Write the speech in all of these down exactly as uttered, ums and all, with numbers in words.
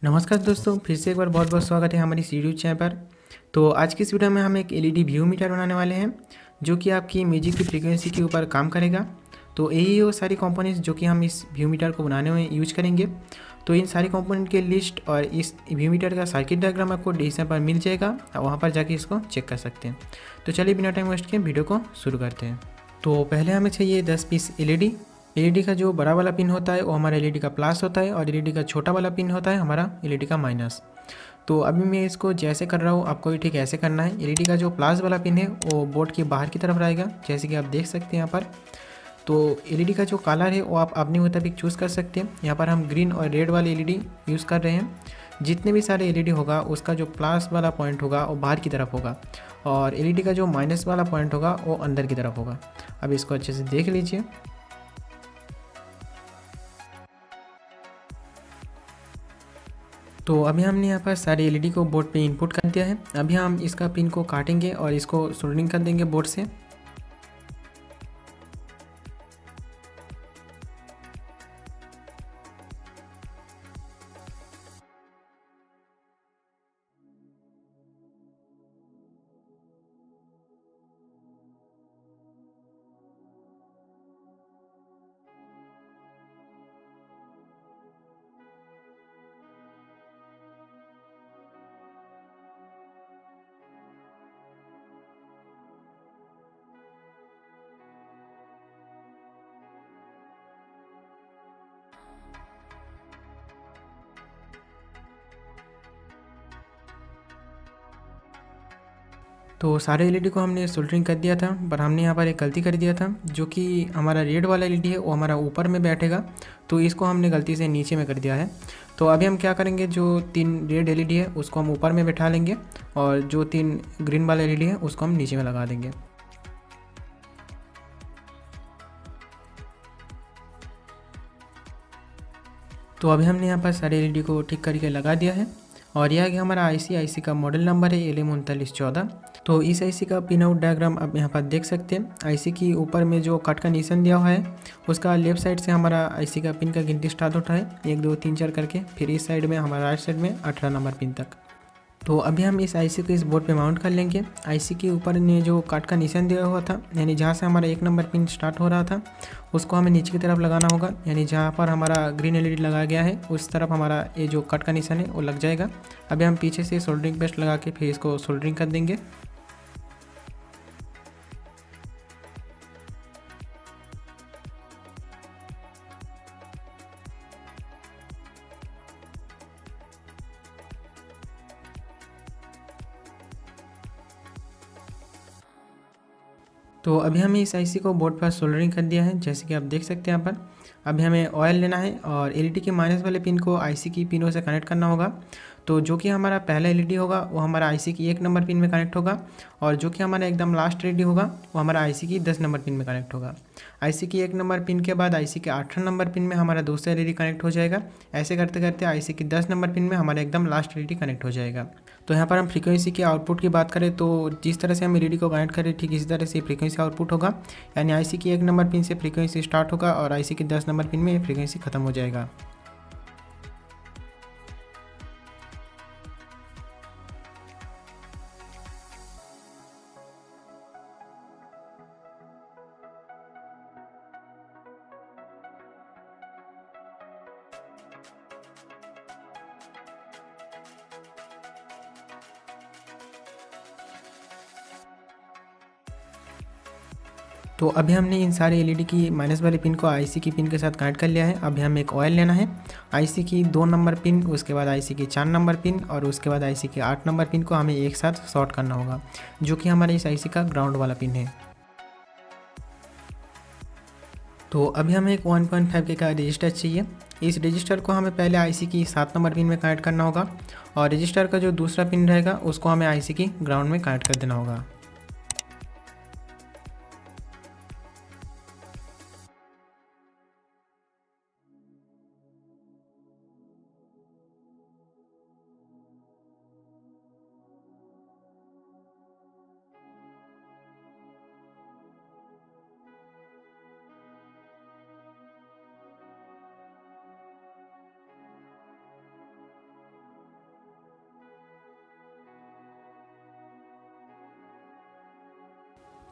नमस्कार दोस्तों, फिर से एक बार बहुत बहुत स्वागत है हमारी इस यूट्यूब चैनल पर। तो आज की इस वीडियो में हम एक एलईडी व्यू मीटर बनाने वाले हैं जो कि आपकी म्यूजिक की फ्रीक्वेंसी के ऊपर काम करेगा। तो यही वो सारी कंपोनेंट्स जो कि हम इस व्यू मीटर को बनाने में यूज करेंगे। तो इन सारी कंपोनेंट के लिस्ट और इस व्यू मीटर का सर्किट डायग्राम आपको डिस्क्रिप्शन पर मिल जाएगा, वहाँ पर जाके इसको चेक कर सकते हैं। तो चलिए बिना टाइम वेस्ट के वीडियो को शुरू करते हैं। तो पहले हमें चाहिए दस पीस एलईडी। एलईडी का जो बड़ा वाला पिन होता है वो हमारा एलईडी का प्लस होता है और एलईडी का छोटा वाला पिन होता है हमारा एलईडी का माइनस। तो अभी मैं इसको जैसे कर रहा हूँ आपको भी ठीक ऐसे करना है। एलईडी का जो प्लस वाला पिन है वो बोर्ड के बाहर की तरफ रहेगा, जैसे कि आप देख सकते हैं यहाँ पर। तो एलईडी का जो कलर है वो आप अपने मुताबिक चूज़ कर सकते हैं। यहाँ पर हम ग्रीन और रेड वाले एलईडी यूज़ कर रहे हैं। जितने भी सारे एलईडी होगा उसका जो प्लस वाला पॉइंट होगा वो बाहर की तरफ होगा और एलईडी का जो माइनस वाला पॉइंट होगा वो अंदर की तरफ होगा। अब इसको अच्छे से देख लीजिए। तो अभी हमने यहाँ पर सारे एलईडी को बोर्ड पे इनपुट कर दिया है। अभी हम इसका पिन को काटेंगे और इसको सोल्डरिंग कर देंगे बोर्ड से। तो सारे एलईडी को हमने सोल्डरिंग कर दिया था, पर हमने यहाँ पर एक गलती कर दिया था। जो कि हमारा रेड वाला एलईडी है वो हमारा ऊपर में बैठेगा, तो इसको हमने गलती से नीचे में कर दिया है। तो अभी हम क्या करेंगे, जो तीन रेड एलईडी है उसको हम ऊपर में बैठा लेंगे और जो तीन ग्रीन वाला एलईडी है उसको हम नीचे में लगा देंगे। तो अभी हमने यहाँ पर सारे एलईडी को ठीक करके लगा दिया है और यह कि हमारा आईसी आईसी का मॉडल नंबर है एल एम उनतालीस चौदह। तो इस आईसी का पिन आउट डायग्राम आप यहाँ पर देख सकते हैं। आईसी की ऊपर में जो कट का निशान दिया हुआ है उसका लेफ्ट साइड से हमारा आईसी का पिन का गिनती स्टार्ट होता है, एक दो तीन चार करके। फिर इस साइड में हमारा राइट साइड में अठारह नंबर पिन तक। तो अभी हम इस आईसी को इस बोर्ड पे माउंट कर लेंगे। आईसी के ऊपर ने जो काट का निशान दिया हुआ था, यानी जहाँ से हमारा एक नंबर पिन स्टार्ट हो रहा था उसको हमें नीचे की तरफ लगाना होगा। यानी जहाँ पर हमारा ग्रीन एलईडी लगाया गया है उस तरफ हमारा ये जो कट का निशान है वो लग जाएगा। अभी हम पीछे से सोल्डरिंग पेस्ट लगा के फिर इसको सोल्डरिंग कर देंगे। तो अभी हमें इस आईसी को बोर्ड पर सोल्डरिंग कर दिया है, जैसे कि आप देख सकते हैं यहाँ पर। अभी हमें ऑयल लेना है और एलईडी के माइनस वाले पिन को आईसी की पिनों से कनेक्ट करना होगा। तो जो कि हमारा पहला एलईडी होगा वो हमारा आईसी की एक नंबर पिन में कनेक्ट होगा और जो कि हमारा एकदम लास्ट एलईडी होगा वो हमारा आईसी की दस नंबर पिन में कनेक्ट होगा। आईसी की एक नंबर पिन के बाद आईसी के आठ नंबर पिन में हमारा दूसरा एलईडी कनेक्ट हो जाएगा। ऐसे करते करते आईसी की दस नंबर पिन में हमारा एकदम लास्ट एलईडी कनेक्ट हो जाएगा। तो यहाँ पर हम फ्रीक्वेंसी के आउटपुट की बात करें तो जिस तरह से हम एलईडी को कनेक्ट करें ठीक इसी तरह से फ्रीक्वेंसी आउटपुट होगा। यानी आईसी की एक नंबर पिन से फ्रीक्वेंसी स्टार्ट होगा और आईसी की दस नंबर पिन में फ्रीक्वेंसी खत्म हो जाएगा। तो अभी हमने इन सारे एलईडी की माइनस वाले पिन को आईसी की पिन के साथ कनेक्ट कर लिया है। अभी हमें एक ऑयल लेना है। आईसी की दो नंबर पिन, उसके बाद आईसी की चार नंबर पिन और उसके बाद आईसी के आठ नंबर पिन को हमें एक साथ शॉर्ट करना होगा, जो कि हमारे इस आईसी का ग्राउंड वाला पिन है। तो अभी हमें एक वन पॉइंट फाइव के का रजिस्टर चाहिए। इस रजिस्टर को हमें पहले आईसी की सात नंबर पिन में कनेक्ट करना होगा और रजिस्टर का जो दूसरा पिन रहेगा उसको हमें आईसी की ग्राउंड में कनेक्ट कर देना होगा।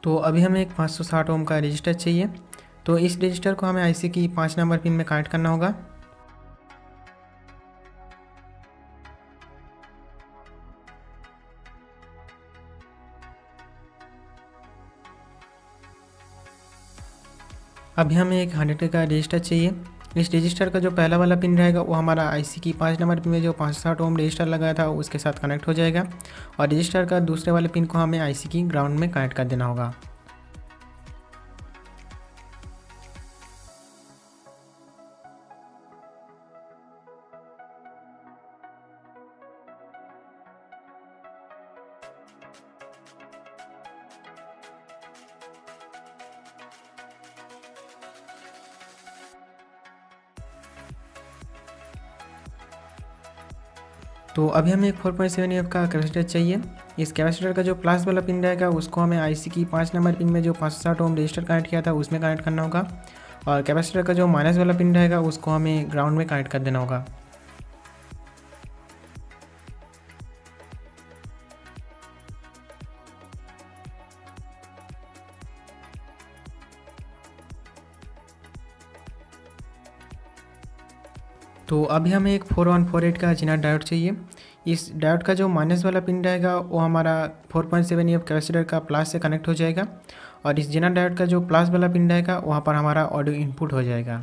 तो अभी हमें एक पाँच सौ साठ ओम का रजिस्टर चाहिए। तो इस रजिस्टर को हमें आईसी की पाँच नंबर पिन में कनेक्ट करना होगा। अभी हमें एक हंड्रेड का रजिस्टर चाहिए। इस रजिस्टर का जो पहला वाला पिन रहेगा वो हमारा आईसी की पाँच नंबर पिन में जो पाँच सौ साठ ओम रजिस्टर लगाया था उसके साथ कनेक्ट हो जाएगा, और रजिस्टर का दूसरे वाले पिन को हमें आईसी की ग्राउंड में कनेक्ट कर देना होगा। तो अभी हमें एक फोर पॉइंट सेवन एफ का कैपेसिटर चाहिए। इस कैपेसिटर का जो प्लस वाला पिन रहेगा उसको हमें आईसी की पाँच नंबर पिन में जो पाँच सौ साठ ओम रजिस्टर कनेक्ट किया था उसमें कनेक्ट करना होगा, और कैपेसिटर का जो माइनस वाला पिन रहेगा उसको हमें ग्राउंड में कनेक्ट कर देना होगा। तो अभी हमें एक फोर वन फोर एट का जीना डायोड चाहिए। इस डायोड का जो माइनस वाला पिन रहेगा वो हमारा four point seven F capacitor का प्लस से कनेक्ट हो जाएगा, और इस जीना डायोड का जो प्लस वाला पिन रहेगा वहाँ पर हमारा ऑडियो इनपुट हो जाएगा।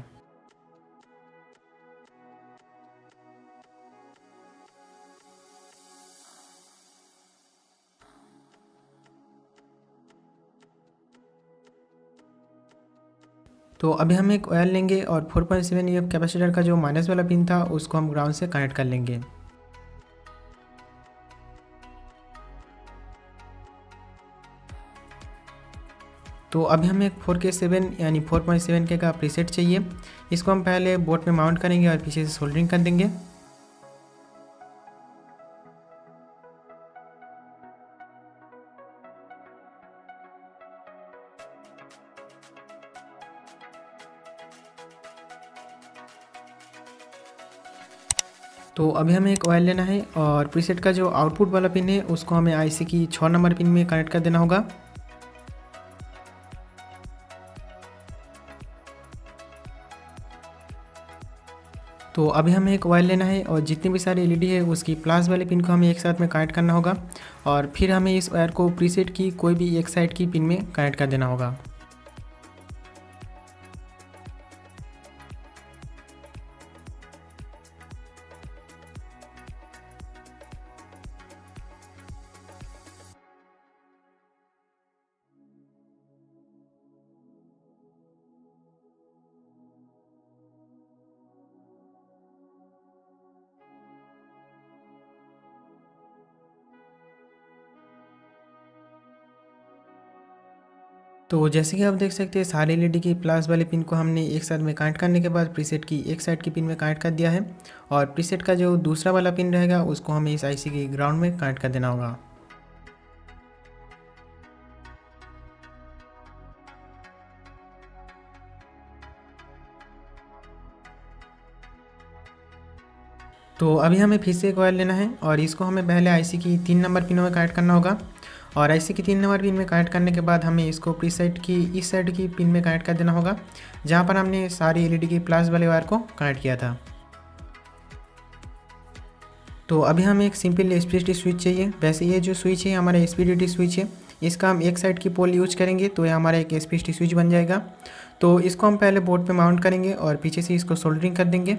तो अभी हम एक ऑयल लेंगे और four point seven F capacitor का जो माइनस वाला पिन था उसको हम ग्राउंड से कनेक्ट कर लेंगे। तो अभी हमें एक फोर के सेवन यानी फोर पॉइंट सेवन के का प्रीसेट चाहिए। इसको हम पहले बोर्ड में माउंट करेंगे और पीछे से सोल्डरिंग कर देंगे। तो अभी हमें एक ऑयल लेना है और प्रीसेट का जो आउटपुट वाला पिन है उसको हमें आईसी की छः नंबर पिन में कनेक्ट कर देना होगा। तो अभी हमें एक ऑयल लेना है और जितनी भी सारी एलईडी है उसकी प्लस वाले पिन को हमें एक साथ में कनेक्ट करना होगा, और फिर हमें इस वायर को प्रीसेट की कोई भी एक साइड की पिन में कनेक्ट कर देना होगा। तो जैसे कि आप देख सकते हैं सारे एलईडी की प्लस वाले पिन को हमने एक साथ में कनेक्ट करने के बाद प्रीसेट की एक साइड की पिन में कनेक्ट कर दिया है, और प्रीसेट का जो दूसरा वाला पिन रहेगा उसको हमें इस आईसी के ग्राउंड में कनेक्ट कर देना होगा। तो अभी हमें फिर से एक ऑयल लेना है और इसको हमें पहले आईसी की तीन नंबर पिनों में कनेक्ट करना होगा, और आईसी की तीन नंबर पिन में कनेक्ट करने के बाद हमें इसको प्रीसेट की इस साइड की पिन में कनेक्ट कर देना होगा जहाँ पर हमने सारी एलईडी की प्लस वाले वायर को कनेक्ट किया था। तो अभी हमें एक सिंपल एसपीएसटी स्विच चाहिए। वैसे ये जो स्विच है हमारा एसपीडीटी स्विच है, इसका हम एक साइड की पोल यूज करेंगे तो ये हमारा एक एसपीएसटी स्विच बन जाएगा। तो इसको हम पहले बोर्ड पे माउंट करेंगे और पीछे से इसको सोल्डरिंग कर देंगे।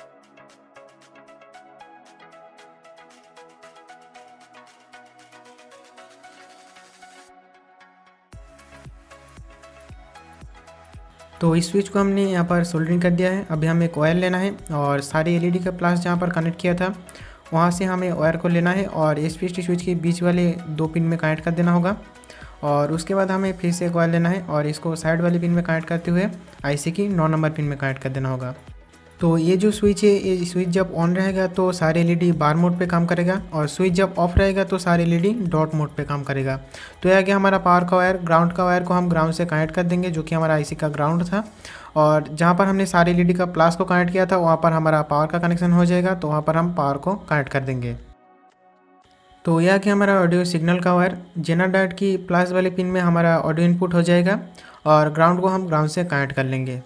तो इस स्विच को हमने यहाँ पर सोल्डरिंग कर दिया है। अभी हमें एक ऑयल लेना है और सारी एलईडी का प्लस जहाँ पर कनेक्ट किया था वहाँ से हमें वायर को लेना है और एसपीएसटी स्विच के बीच वाले दो पिन में कनेक्ट कर देना होगा, और उसके बाद हमें फिर से एक ऑयल लेना है और इसको साइड वाले पिन में कनेक्ट करते हुए आईसी की नौ नंबर पिन में कनेक्ट कर देना होगा। तो ये जो स्विच है ये स्विच जब ऑन रहेगा तो सारे एलईडी बार मोड पे काम करेगा, और स्विच जब ऑफ रहेगा तो सारे एलईडी डॉट मोड पे काम करेगा। तो यह गया हमारा पावर का वायर। ग्राउंड का वायर को हम ग्राउंड से कनेक्ट कर देंगे जो कि हमारा आईसी का ग्राउंड था, और जहाँ पर हमने सारे एलईडी का प्लस को कनेक्ट किया था वहाँ पर हमारा पावर का कनेक्शन हो जाएगा, तो वहाँ पर हम पावर को कनेक्ट कर देंगे। तो यह कि हमारा ऑडियो सिग्नल का वायर जेनर डायोड की प्लस वाले पिन में हमारा ऑडियो इनपुट हो जाएगा और ग्राउंड को हम ग्राउंड से कनेक्ट कर लेंगे।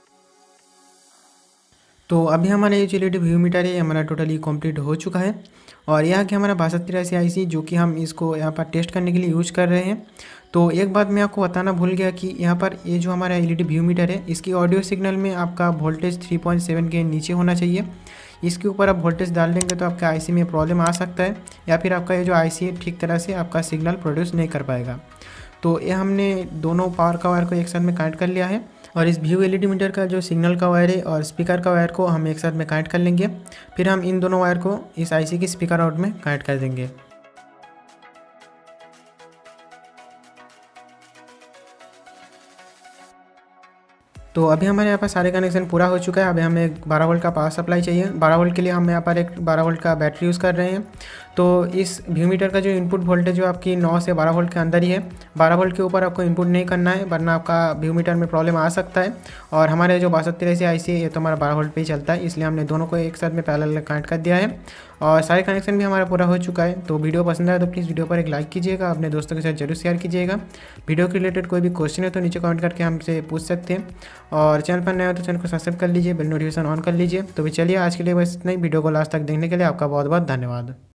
तो अभी हमारा ये जो L E D VU meter है हमारा टोटली कंप्लीट हो चुका है और यहाँ कि हमारा बासठ तिरासी आई सी जो कि हम इसको यहाँ पर टेस्ट करने के लिए यूज कर रहे हैं। तो एक बात मैं आपको बताना भूल गया कि यहाँ पर ये जो हमारा L E D VU meter है इसकी ऑडियो सिग्नल में आपका वोल्टेज थ्री पॉइंट सेवन के नीचे होना चाहिए। इसके ऊपर आप वोल्टेज डाल देंगे तो आपका आईसी में प्रॉब्लम आ सकता है या फिर आपका ये जो आईसी है ठीक तरह से आपका सिग्नल प्रोड्यूस नहीं कर पाएगा। तो ये हमने दोनों पावर का वायर को एक साथ में कनेक्ट कर लिया है और इस व्यू एलईडी मीटर का जो सिग्नल का वायर है और स्पीकर का वायर को हम एक साथ में कनेक्ट कर लेंगे। फिर हम इन दोनों वायर को इस आईसी की स्पीकर आउट में कनेक्ट कर देंगे। तो अभी हमारे यहाँ पर सारे कनेक्शन पूरा हो चुका है। अभी हमें बारह वोल्ट का पावर सप्लाई चाहिए। बारह वोल्ट के लिए हम यहाँ पर एक बारह वोल्ट का बैटरी यूज़ कर रहे हैं। तो इस व्यू मीटर का जो इनपुट वोल्टेज जो आपकी नौ से बारह वोल्ट के अंदर ही है। बारह वोल्ट के ऊपर आपको इनपुट नहीं करना है वरना आपका व्यू मीटर में प्रॉब्लम आ सकता है। और हमारे जो बासठ तिरासी आई सी है ये तो हमारा बारह वोल्ट पे ही चलता है, इसलिए हमने दोनों को एक साथ में पैरेलल कनेक्ट कर दिया है और सारे कनेक्शन भी हमारा पूरा हो चुका है। तो वीडियो पसंद आया तो प्लीज़ वीडियो पर एक लाइक कीजिएगा, अपने दोस्तों के साथ जरूर शेयर कीजिएगा। वीडियो के रिलेटेड कोई भी क्वेश्चन है तो नीचे कमेंट करके हमसे पूछ सकते हैं और चैनल पर नए हो तो चैनल को सब्सक्राइब कर लीजिए, बेल नोटिफिकेशन ऑन कर लीजिए। तो भी चलिए आज के लिए बस इतना ही। वीडियो को लास्ट तक देखने के लिए आपका बहुत बहुत धन्यवाद।